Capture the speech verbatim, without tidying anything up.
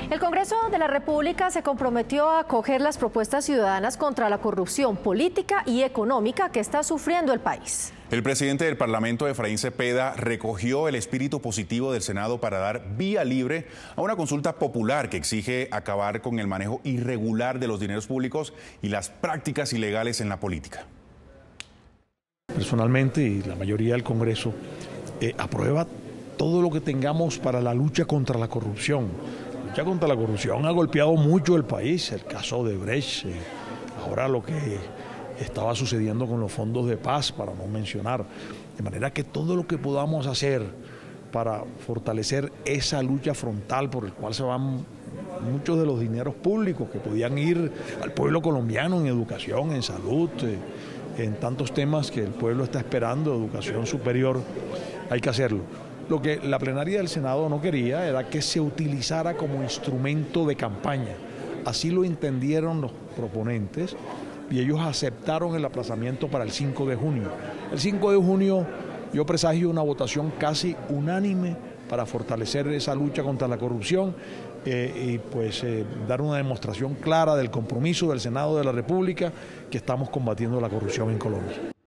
El Congreso de la República se comprometió a acoger las propuestas ciudadanas contra la corrupción política y económica que está sufriendo el país. El presidente del Parlamento, Efraín Cepeda, recogió el espíritu positivo del Senado para dar vía libre a una consulta popular que exige acabar con el manejo irregular de los dineros públicos y las prácticas ilegales en la política. Personalmente, y la mayoría del Congreso, eh, aprueba todo lo que tengamos para la lucha contra la corrupción. La lucha contra la corrupción ha golpeado mucho el país, el caso de Brecht, eh, ahora lo que estaba sucediendo con los fondos de paz, para no mencionar. De manera que todo lo que podamos hacer para fortalecer esa lucha frontal por el cual se van muchos de los dineros públicos que podían ir al pueblo colombiano en educación, en salud, eh, en tantos temas que el pueblo está esperando, educación superior, hay que hacerlo. Lo que la plenaria del Senado no quería era que se utilizara como instrumento de campaña. Así lo entendieron los proponentes y ellos aceptaron el aplazamiento para el cinco de junio. El cinco de junio yo presagio una votación casi unánime para fortalecer esa lucha contra la corrupción eh, y pues eh, dar una demostración clara del compromiso del Senado de la República que estamos combatiendo la corrupción en Colombia.